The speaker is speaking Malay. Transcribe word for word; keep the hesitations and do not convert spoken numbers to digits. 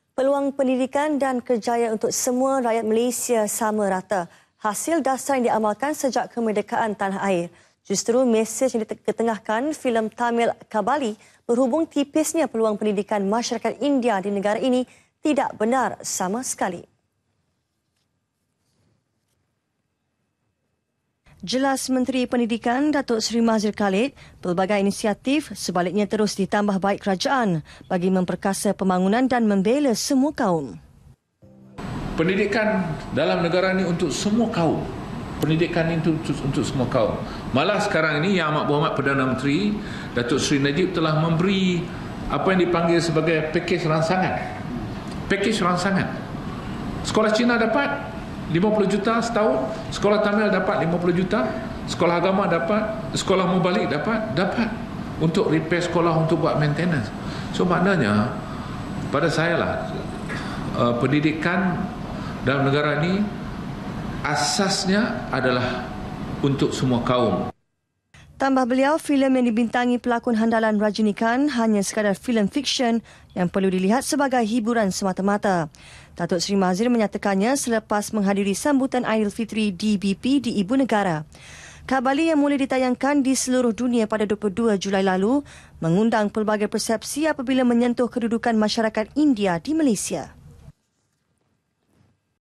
Peluang pendidikan dan kerjaya untuk semua rakyat Malaysia sama rata. Hasil dasar yang diamalkan sejak kemerdekaan tanah air. Justru mesej yang diketengahkan filem Tamil Kabali berhubung tipisnya peluang pendidikan masyarakat India di negara ini tidak benar sama sekali. Jelas Menteri Pendidikan Datuk Seri Mazhir Khalid, pelbagai inisiatif sebaliknya terus ditambah baik kerajaan bagi memperkasa pembangunan dan membela semua kaum. Pendidikan dalam negara ini untuk semua kaum. Pendidikan itu untuk, untuk semua kaum. Malah sekarang ini Yang Amat Berhormat Perdana Menteri Datuk Seri Najib telah memberi apa yang dipanggil sebagai pakej rangsangan. Pakej rangsangan. Sekolah Cina dapat lima puluh juta setahun, sekolah Tamil dapat lima puluh juta, sekolah agama dapat, sekolah mubalik dapat, dapat untuk repair sekolah, untuk buat maintenance. So maknanya pada saya lah, uh, pendidikan dalam negara ini asasnya adalah untuk semua kaum. Tambah beliau, filem yang dibintangi pelakon handalan Rajinikanth hanya sekadar filem fiksyen yang perlu dilihat sebagai hiburan semata-mata. Datuk Seri Mazhir menyatakannya selepas menghadiri sambutan Aidilfitri D B P di Ibu Negara. Kabali yang mula ditayangkan di seluruh dunia pada dua puluh dua Julai lalu mengundang pelbagai persepsi apabila menyentuh kedudukan masyarakat India di Malaysia.